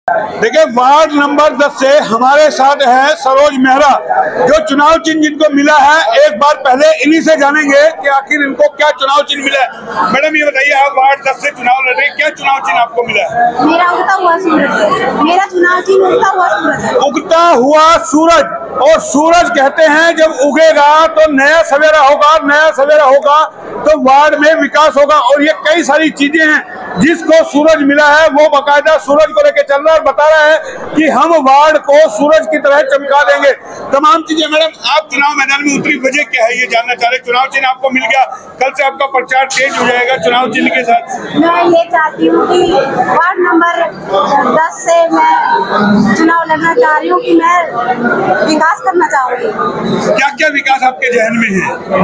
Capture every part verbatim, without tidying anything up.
देखिए, ward number दस से हमारे साथ है सरोज मेहरा, जो चुनाव चिन्ह जिनको मिला है। एक बार पहले इन्हीं से जानेंगे कि आखिर इनको क्या चुनाव चिन्ह मिला है। मैडम, ये बताइए, आप वार्ड दस से चुनाव लड़ रहे हैं, क्या चुनाव चिन्ह आपको मिला है? मेरा उगता हुआ सूरज। मेरा चुनाव चिन्ह उगता हुआ सूरज है। उगता हुआ सूरज। और सूरज कहते हैं जब उगेगा तो नया सवेरा होगा, नया सवेरा होगा तो वार्ड में विकास होगा। और ये कई सारी चीजें हैं जिसको सूरज मिला है, वो बाकायदा सूरज को लेकर चल रहा है और बता रहा है कि हम वार्ड को सूरज की तरह चमका देंगे। तमाम चीजें। मैडम, आप चुनाव मैदान में उतरी, वजह क्या है ये जानना चाह रहे? चुनाव चिन्ह आपको मिल गया, कल से आपका प्रचार तेज हो जाएगा चुनाव चिन्ह के साथ। मैं ये चाहती हूँ कि वार्ड नंबर दस से मैं चुनाव लड़ना चाह रही हूँ कि मैं विकास करना चाहूँगी। क्या क्या विकास आपके जहन में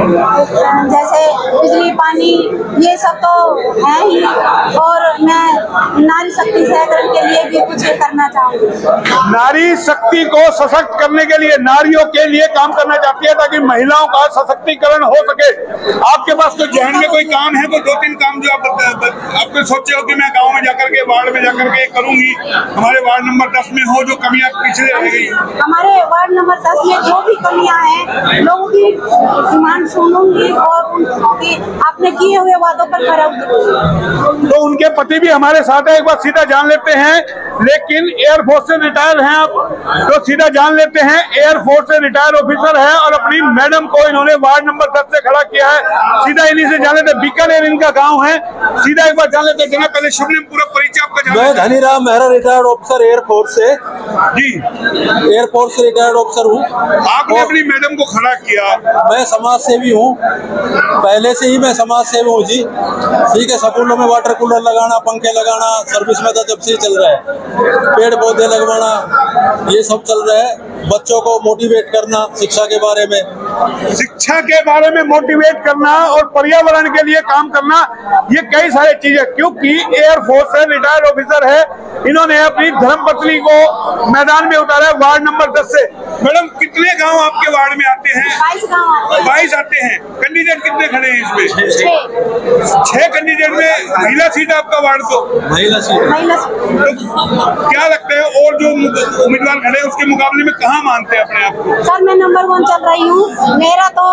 है? जैसे बिजली, पानी, ये सब तो है ही। और मैं नारी शक्ति सहकरण के लिए भी कुछ करना चाहूँगी। नारी शक्ति को सशक्त करने के लिए, नारियों के लिए काम करना चाहती है ताकि महिलाओं का सशक्तिकरण हो सके। आपके पास तो जहन में कोई काम है, कोई दो तीन काम जो आप आपने सोचे हो कि मैं गांव में जाकर के, वार्ड में जाकर के करूंगी, हमारे वार्ड नंबर दस में हो जो कमियां पिछले रह गई? हमारे वार्ड नंबर दस में जो भी कमियां हैं, लोगों की डिमांड सुनूंगी और उनकी आपने किए हुए वादों पर खरा उतरूंगी। तो उनके पति भी हमारे साथ है, एक बार सीधा जान लेते हैं। लेकिन एयरफोर्स से रिटायर हैं आप, तो सीधा जान लेते हैं। एयरफोर्स से रिटायर ऑफिसर है और अपनी मैडम को इन्होंने वार्ड नंबर दस से खड़ा किया है। सीधा इन्हीं से जान लेते हैं। बीकानेर इनका गांव है, सीधा एक बार जान लेते हैं। जना, पहले शुभ नाम, पूरा परिचय आपका जान। मैं Dhaniram Mehra, retired officer air force से। जी, एयरफोर्स से रिटायर्ड ऑफिसर हूँ। आपने अपनी मैडम को खड़ा किया। मैं समाज सेवी हूँ, पहले से ही मैं समाज सेवी हूँ जी। ठीक है, स्कूलों में वाटर कूलर लगाना, पंखे लगाना सर्विस में था, जब से चल रहा है। पेड़ पौधे लगवाना, ये सब चल रहा है। बच्चों को मोटिवेट करना शिक्षा के बारे में, शिक्षा के बारे में मोटिवेट करना और पर्यावरण के लिए काम करना, ये कई सारी चीजें। क्योंकि एयरफोर्स से रिटायर्ड ऑफिसर है, इन्होंने अपनी धर्मपत्नी को मैदान में उतारा है वार्ड नंबर दस से। मैडम, कितने गांव आपके वार्ड में आते हैं? बाईस गाँव आते हैं। बाईस आते हैं। कैंडिडेट कितने खड़े हैं इसमें? छह। छह कैंडिडेट में महिला सीट आपका वार्ड को? महिला सीट। महिला तो क्या लगता है और जो उम्मीदवार खड़े हैं उसके मुकाबले में कहाँ मानते हैं अपने आप को? सर, मैं नंबर वन चल रही हूँ। मेरा तो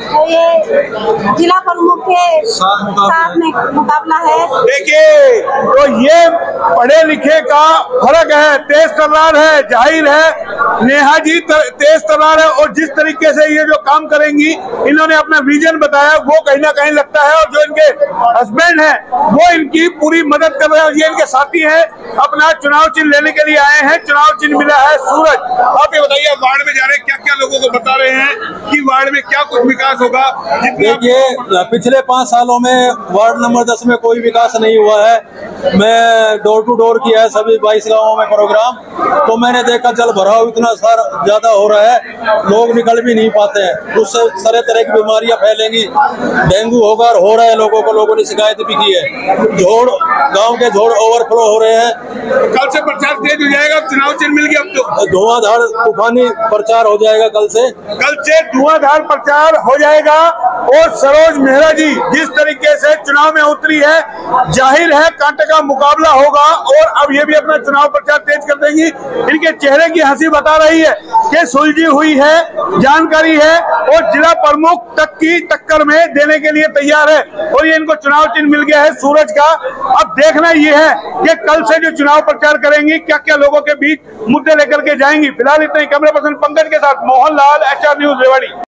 ये जिला प्रमुख के साथ में मुकाबला है। देखिए, तो ये पढ़े लिखे का फर्क है, तेज तर्रार है, जाहिर है। नेहा जी तेज तर्रार है और जिस तरीके से ये जो काम करेंगी, इन्होंने अपना विजन बताया, वो कहीं ना कहीं लगता है। और जो इनके हस्बैंड है वो इनकी पूरी मदद कर रहे हैं और ये इनके साथी हैं। अपना चुनाव चिन्ह लेने के लिए आए हैं। चुनाव चिन्ह मिला है सूरज। आप ये बताइए, आप वार्ड में जा रहे हैं, क्या क्या लोगों को बता रहे हैं कि वार्ड में क्या कुछ विकास होगा? देखिए, पिछले पाँच सालों में वार्ड नंबर दस में कोई विकास नहीं हुआ है। मैं डोर टू डोर किया है सभी बाईस गाँवों में प्रोग्राम, तो मैंने देखा जल भराव इतना सारा ज्यादा हो रहा है, लोग निकल भी नहीं पाते हैं। उससे तरह तरह की बीमारियां फैलेंगी, डेंगू होगा और हो रहा है लोगों को, लोगों ने शिकायत भी की है। झोड़, गांव के झोड़ ओवरफ्लो हो रहे हैं। कल से प्रचार तेज हो जाएगा, चुनाव चिन्ह मिल गया अब तो धुआंधार तूफानी प्रचार हो जाएगा। कल से कल से धुआंधार प्रचार हो जाएगा। और सरोज मेहरा जी जिस तरीके से चुनाव में उतरी है, जाहिर है कांटे का मुकाबला होगा। और अब ये भी अपना चुनाव प्रचार तेज कर देंगी। इनके चेहरे की हंसी बता रही है कि सुलझी हुई है, जानकारी है और जिला प्रमुख तक की टक्कर में देने के लिए तैयार है। और ये इनको चुनाव चिन्ह मिल गया है सूरज का। अब देखना ये है कि कल से जो चुनाव प्रचार करेंगी, क्या क्या लोगों के बीच मुद्दे लेकर के जाएंगी। फिलहाल इतना ही। कैमरा पर्सन पंकज के साथ Mohan Lal, H R news Rewari.